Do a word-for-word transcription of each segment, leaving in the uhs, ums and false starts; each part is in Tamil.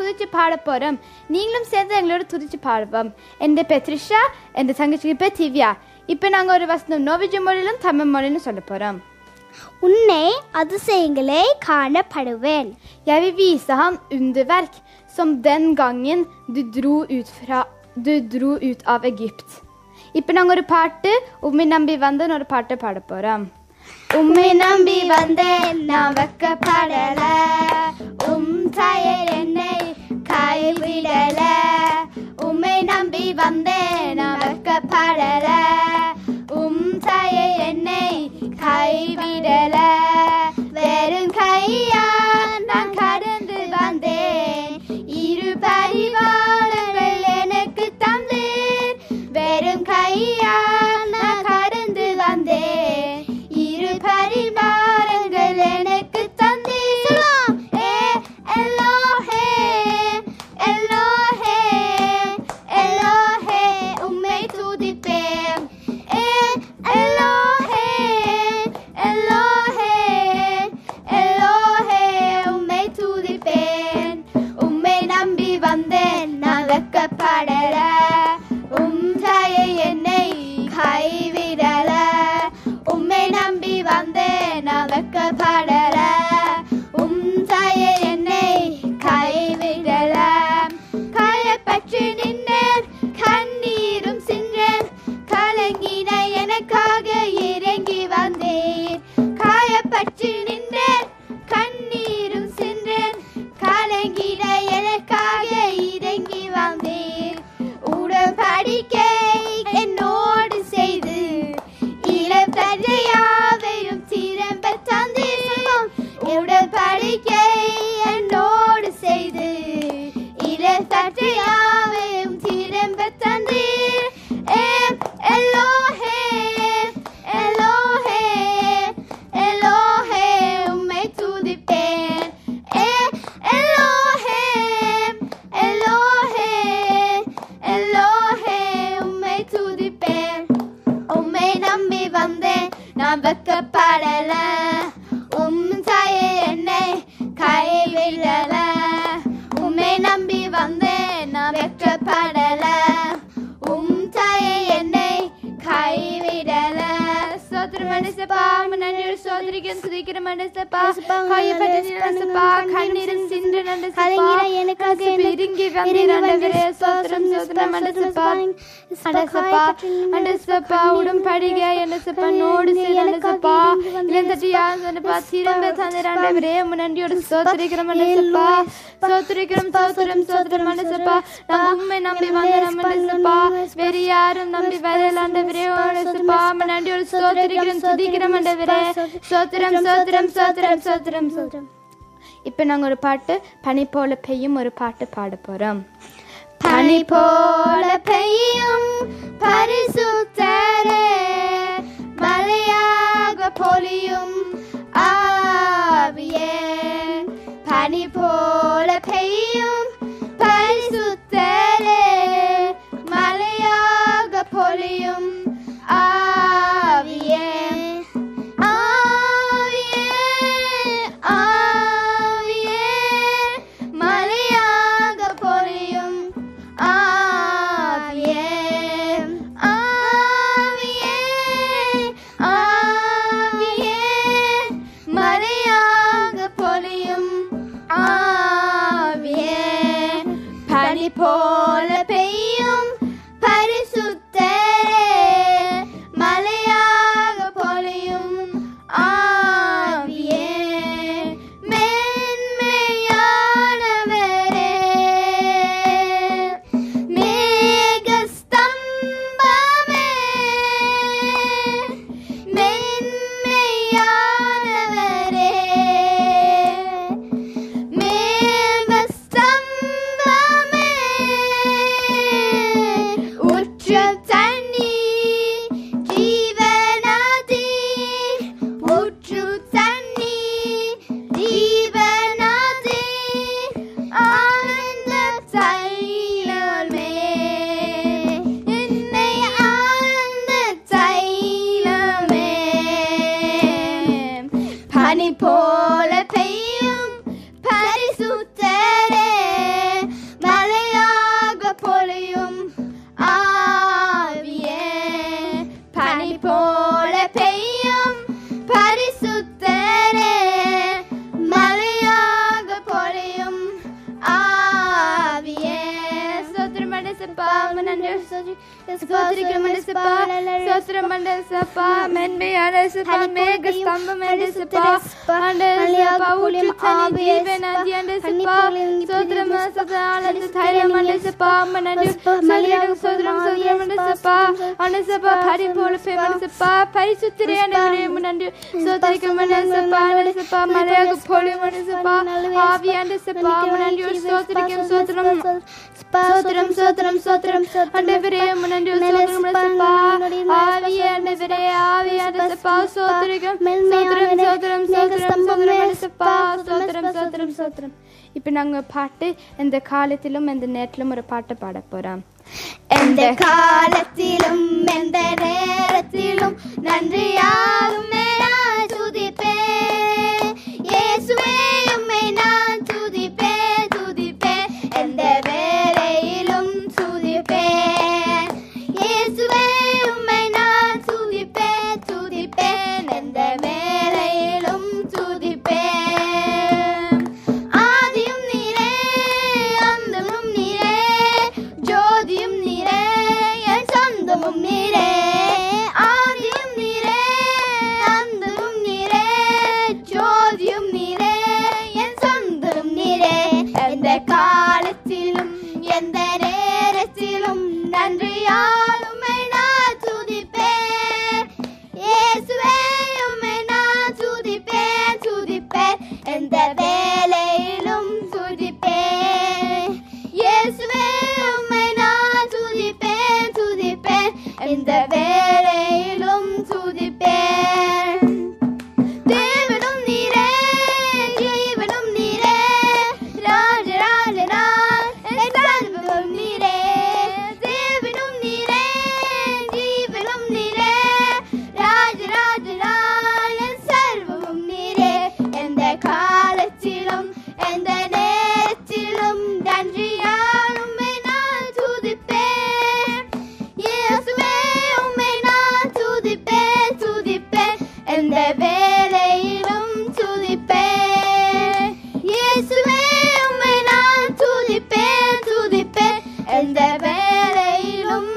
துதிச்சு பாட போறோம். நீங்களும் சேர்ந்து எங்களோட துதிச்சு பாடுவோம். என் பேர் த்ரிஷா, என் தங்கச்சிக்கு பேர் திவ்யா. இப்போ நாங்கள் ஒரு வசனம் நோர்வேஜ் மொழியிலும் தமிழ் மொழியிலும் சொல்ல போறோம். உன்னை அதிசயங்களை காணப்படுவேன். Jeg vil vise ham underverk som den gangen du dro ut fra du dro ut av Egypt. இப்போ நாங்கள் ஒரு பாட்டு உம்மை நம்பி வந்தேன் ஒரு பாட்டை பாட போறோம். உம்மை நம்பி வந்தேன் நான் வெட்கப்படல, உம் தாயர் என்னை கைவிடல. உம்மை நம்பி வந்தேன் நான் வெட்கப்படல, உம் தாயர் என்னை கைவிடல. வெறும் கையா நான் கடந்து வந்தேன், இரு பரிவாரங்கள் எனக்கு தந்தேன். வெறும் கையா நான் கடந்து வந்தேன், இரு பரிவாரங்கள் எனக்கு தந்தேன். ஏ எல்லோஹே எல்லோஹே எல்லோஹே உம்மை துதிப்பேன். ஏ எல்லோஹே எல்லோஹே எல்லோஹே உம்மை துதிப்பேன். உம்மை நம்பி வந்தேன் நான் வெட்கப்படல, உம் தாயை என்னை கைவிடல. உம்மை நம்பி வந்தேன் நான் வெட்கப்படல, உம் தாயை என்னை கைவிடல. காயப்பற்று நின்றேன் கண்ணீரும் சின்றேன், கலங்கின எனக்காக இறங்கி வந்தேன். காயப்பற்று நின்றேன் கண்ணீரும் சின்றேன், கலங்கின எனக்காக இறங்கி வந்தேன். உடன்படிக்கை என்னோடு செய்து இளப்பதையாவையும் திரும்ப தந்தேன். உடன்படிக்கை என்னோடு செய்து இளப்பதையாவையும் திரும்ப தந்தேன். எல்லோஹே எல்லோஹே எல்லோஹே உம்மை துதிப்பேன். எல்லோஹே எல்லோஹே எல்லோஹே உம்மை துதிப்பேன். உம்மை நம்பி வந்தேன் நான் வெட்கப்படல, உம் தாயே என்னை கைவிடல. உம்மை நம்பி வந்தேன் நான் வெட்கப்படல, உம் தாயே என்னை கைவிடல. சோதர மனசப்பா நன்றியோடு சோதரிக்கும் துதிக்கிற மனசப்பா, கையப்பட்டு நிலசப்பா கண்ணீரும் சிந்து நண்டசப்பா எனக்காக இறங்கி வந்தீரண்டவரே. சோதரம் சோதர மனசப்பா அண்டசப்பா அண்டசப்பா உடன்படிக்கை என்னசப்பா நோடு செய்தண்டசப்பா இளந்தட்டியா சொன்னப்பா திரும்ப தந்திரண்டவரே. நன்றியோடு சோதரிக்கிற மனசப்பா, சோதரிக்கிறோம் சோதரம் சோதர மனசப்பா. நாங்கள் உண்மை நம்பி வந்த மனசப்பா, வேறு யாரும் நம்பி வரலாண்டவரே. மனசப்பா நன்றியோடு சோதரிக்கிறோம் துதிக்கிறோம் ஆண்டவரே. சோத்திரம் சோத்திரம் சோத்திரம் சோத்திரம் சோத்திரம். இப்போ நாங்கள் ஒரு பாட்டு பனி போல பெய்யும் ஒரு பாட்டு பாட போறோம். பனி போல பெய்யும் பரிசுத்தரே, மழையாக பொழியும் ஆவியே. பனி போல பெய்யும் பரிசுத்தரே, மழையாக பொழியும் ஆவியே. ஆவியே ஆவியே மழையாக பொழியும் ஆவியே. ஆவியே ஆவியே மழையாக பொழியும் ஆவியே. பனி போல பெய்யும் பரிசுத்தரே, மழையாக பொழியும் ஆவியே. மேன்மையானவரே, மேகஸ்தம்பமே, மேன்மையானவரே, மேகஸ்தம்பமே, ஊற்று தண்ணி ஜீவநதி, ஊற்று தண்ணி ஜீவநதி, ஆனந்த தைலமே, என்னை ஆனந்த தைலமே. பனி போல பெய்யும் பரிசுத்தரே, சோத்திரிக்கிறோம் ஏசப்பா சோத்திரம் ஏசப்பா மென்மையான ஏசப்பா மேக ஸ்தம்பம் ஏசப்பா ஆண்டவரே ஊற்றுத்தண்ணி ஜீவ நதி ஏசப்பா சோத்திரம் ஏசப்பா ஆனந்த தைலம் ஏசப்பா மனது சலியடு சோத்திரம் சோத்திரம் ஏசப்பா ஏசப்பா பரிபூர்ண ஏசப்பா பரிசுத்தரே ஆண்டவரே முன்னந்து சோத்திரிக்கிறோம் ஏசப்பா ஏசப்பா மலையாக போலி ஏசப்பா ஆவி ஏசப்பா முன்னந்து சோத்திரிக்கிறோம் சோத்திரம் சோத்திரம் சோத்திரம் சோத்திரம் ஆண்டவரே முன்னந்து சோத்திரம் ஏசப்பா ஆவி ஆண்டவரே ஆவி ஏசப்பா சோத்திரிக்கிறோம் சோத்திரம் சோத்திரம் சோத்திரம் சோத்திரம் ஏசப்பா சோத்திரம் சோத்திரம் சோத்திரம். இப்போ நாங்க பாட்டு எந்த காலத்திலும் எந்த நேரத்திலும் ஒரு பாட்டு பாட போறோம். எந்த காலத்திலும் எந்த நேரத்திலும் நன்றியாலும் நான் துதிப்பேன் இயேசுவே உம்மை நான் துதிப்பேன் துதிப்பேன் எந்த வேளையிலும் துதிப்பேன் இயேசுவே உம்மை நான் துதிப்பேன் துதிப்பேன் எந்த வேளையிலும் துதிப்பேன் ஆதியும் நீரே அந்தமும் நீரே ஜோதியும் நீரே என் சொந்தமும் நீரே ஆதியும் நீரே அந்தமும் நீரே ஜோதியும் நீரே என் சொந்தமும் நீரே எந்த காலத்திலும் எந்த நேரத்திலும் நன்றியால் உம்மை நான் துதிப்பேன் இயேசுவே உம்மை நான் துதிப்பேன் துதிப்பேன் எந்த வேளையிலும் துதிப்பேன் இயேசுவே உம்மை நான் துதிப்பேன் துதிப்பேன் எந்த வேளையிலும் துதிப்பேன் தேவனும் நீரே ஜீவனும் நீரே ராஜராஜனாய் என் சர்வமும் நீரே தேவனும் நீரே ஜீவனும் நீரே ராஜராஜனாய் என் சர்வமும் நீரே எந்த காலத்திலும் எந்த நேரத்திலும் நன்றியால் உம்மை நான் துதிப்பேன் இயேசுவே உம்மை நான் துதிப்பேன் துதிப்பேன் எந்த வேளையிலும் துதிப்பேன் இயேசுவே உம்மை நான் துதிப்பேன் துதிப்பேன் எந்த வேளையிலும்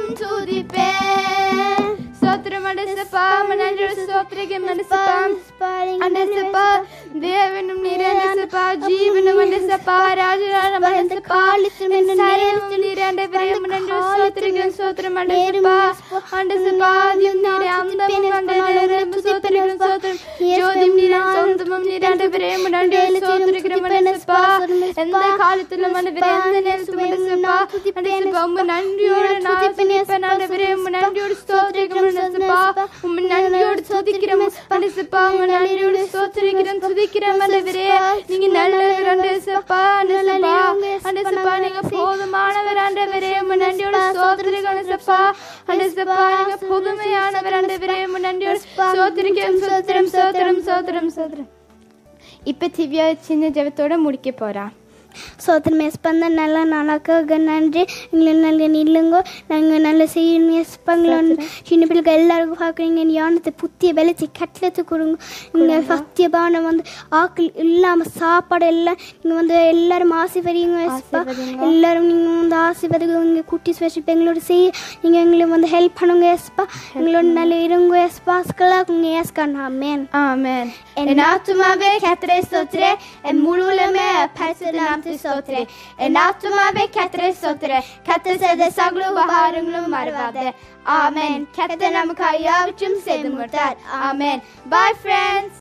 துதிப்பேன் சோத்திரம் ஏசப்பா மனது சோத்திரிக்கிறோம் ஏசப்பா ஏசப்பா தேவனும் நீரே ஏசப்பா ஜீவனும் ஏசப்பா ராஜராஜம் ஏசப்பா சர்வமும் நீரே ஆண்டவரே முன்னந்து சோத்திரிக்கிறோம் சோத்திரம் ஏசப்பா ஏசப்பா ஆதியும் நீரே அந்தமும் ஆண்டவரே சோத்திரிக்கிறோம் சோத்திரம் ஜோதியும் நீரே சொந்தமும் நீரே ஆண்டவரே முன்னந்து சோத்திரிக்கிறோம் ஏசப்பா எந்த காலத்திலும் ஆண்டவரே எந்த நேரத்திலும் ஏசப்பா ஏசப்பா உம்மை நன்றியோடு நான் துதிப்பேன் ஆண்டவரே உம்மை நன்றியோடு ஸ்தோத்திரிக்கிறோம் ஏசப்பா உம்மை நன்றியோடு துதிக்கிறோம் ஏசப்பா உம்மை நன்றியோடு ஸ்தோத்திரிக்கிறோம் துதிக்கிறோம் ஆண்டவரே நீங்க நல்லவர் ஏசப்பா ஏசப்பா ஏசப்பா நீங்க போதுமானவர் ஆண்டவரே உம்மை நன்றியோடு ஸ்தோத்திரிக்கிறோம் ஏசப்பா ஏசப்பா நீங்க புதுமையானவர் ஆண்டவரே உம்மை நன்றியோடு ஸ்தோத்திரிக்கிறோம் ஸ்தோத்திரம் ஸ்தோத்திரம் ஸ்தோத்திரம் ஸ்தோத்திரம். இப்போ திவ்யா சின்ன ஜெபத்தோட முடிக்க போறா. சோத்திரம் எஸ்பந்த நல்லா நாளாக்காக நன்றி எங்களை நல்ல நில்லுங்கோ நாங்கள் நல்ல செய்யணும் எஸ்பாங்களோ சின்ன பிள்ளைங்க எல்லாருக்கும் பார்க்குறீங்க ஞானத்தை புத்திய வெளிச்சி கட்டளத்து கொடுங்க இங்கே சத்தியபானம் வந்து ஆக்கள் இல்லாமல் சாப்பாடு எல்லாம் நீங்கள் வந்து எல்லாரும் ஆசீர்வதிங்க எஸ்பா எல்லாரும் நீங்கள் வந்து ஆசீர்வதிங்க இங்கே குட்டி ஸ்பெஷல் எங்களோட செய்ய நீங்கள் எங்களுக்கு வந்து ஹெல்ப் பண்ணுங்க எஸ்பா எங்களோட நல்ல இருங்க எஸ்பாஸ்களாக உங்கள் ஏஸ்கான் ஆமென் ஆமென். என் ஆத்துமாவே கர்த்தரை ஸ்தோத்திரே என் முழுவலுமே பரிசுத்த நாமத்தை ஸ்தோத்திரே என் ஆத்துமாவே கர்த்தரை ஸ்தோத்திரே கர்த்தர் செய்த சகல உபகாரங்களும் மறவாதே ஆமென். கர்த்தர் நமக்கு யாவற்றையும் செய்து முடித்தார் ஆமென். Bye friends.